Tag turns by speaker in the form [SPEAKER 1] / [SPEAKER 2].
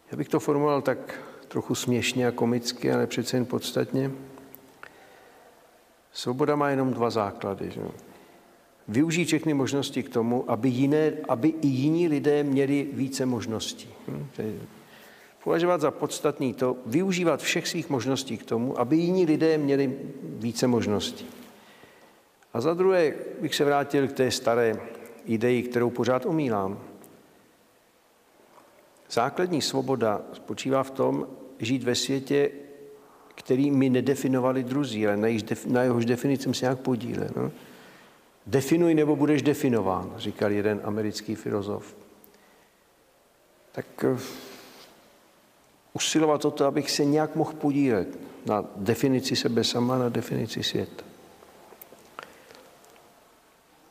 [SPEAKER 1] Já bych to formuloval tak trochu směšně a komicky, ale přece jen podstatně. Svoboda má jenom dva základy. Že? Využít všechny možnosti k tomu, aby i jiní lidé měli více možností. Považovat za podstatný to, využívat všech svých možností k tomu, aby jiní lidé měli více možností. A za druhé bych se vrátil k té staré ideji, kterou pořád omílám. Základní svoboda spočívá v tom, žít ve světě, který mi nedefinovali druzí, ale na jehož definici jsem se nějak podílel. No? Definuj, nebo budeš definován, říkal jeden americký filozof. Tak usilovat o to, abych se nějak mohl podílet na definici sebe sama, na definici světa.